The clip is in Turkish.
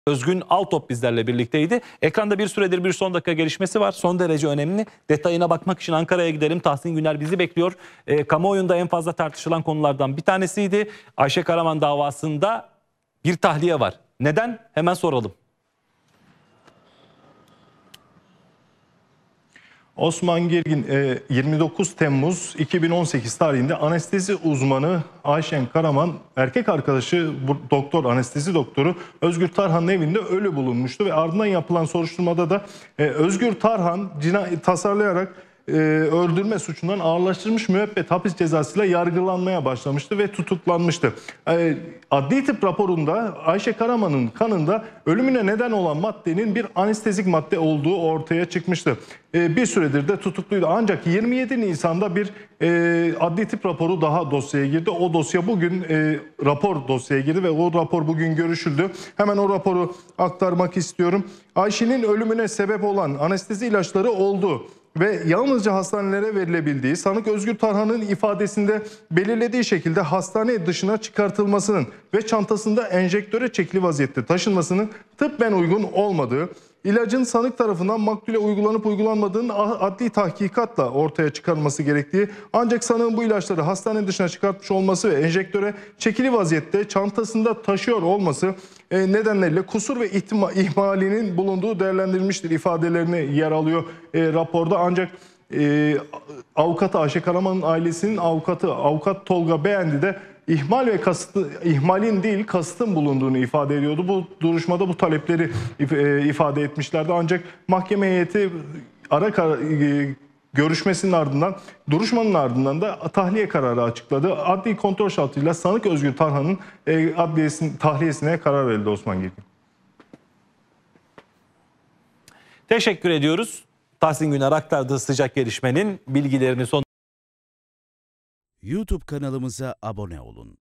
Özgün Altop bizlerle birlikteydi. Ekranda bir süredir bir son dakika gelişmesi var. Son derece önemli. Detayına bakmak için Ankara'ya gidelim. Tahsin Güner bizi bekliyor. Kamuoyunda en fazla tartışılan konulardan bir tanesiydi. Ayşe Karaman davasında bir tahliye var. Neden? Hemen soralım. Osman Gergin 29 Temmuz 2018 tarihinde anestezi uzmanı Ayşen Karaman erkek arkadaşı doktor, anestezi doktoru Özgür Tarhan'ın evinde ölü bulunmuştu ve ardından yapılan soruşturmada da Özgür Tarhan cinayet tasarlayarak öldürme suçundan ağırlaştırılmış müebbet hapis cezasıyla yargılanmaya başlamıştı ve tutuklanmıştı. Adli tıp raporunda Ayşe Karaman'ın kanında ölümüne neden olan maddenin bir anestezik madde olduğu ortaya çıkmıştı. Bir süredir de tutukluydu. Ancak 27 Nisan'da bir adli tıp raporu daha dosyaya girdi. O dosya bugün rapor dosyaya girdi ve o rapor bugün görüşüldü. Hemen o raporu aktarmak istiyorum. Ayşe'nin ölümüne sebep olan anestezi ilaçları olduğu ve yalnızca hastanelere verilebildiği, sanık Özgür Tarhan'ın ifadesinde belirlediği şekilde hastane dışına çıkartılmasının ve çantasında enjektöre çekili vaziyette taşınmasının tıbben uygun olmadığı, ilacın sanık tarafından maktule uygulanıp uygulanmadığının adli tahkikatla ortaya çıkarılması gerektiği, ancak sanığın bu ilaçları hastane dışına çıkartmış olması ve enjektöre çekili vaziyette çantasında taşıyor olması nedenleriyle kusur ve ihmalinin bulunduğu değerlendirilmiştir ifadelerini yer alıyor raporda. Ancak avukatı Ayşe Karaman'ın ailesinin avukatı avukat Tolga Beğendi de ihmal ve ihmalin değil kasıtın bulunduğunu ifade ediyordu. Bu duruşmada bu talepleri ifade etmişlerdi. Ancak mahkeme heyeti görüşmesinin ardından, duruşmanın ardından da tahliye kararı açıkladı. Adli kontrol şartıyla sanık Özgür Tarhan'ın tahliyesine karar verildi Osman Gergin. Teşekkür ediyoruz. Tahsin Güner aktardığı sıcak gelişmenin bilgilerini son... YouTube kanalımıza abone olun.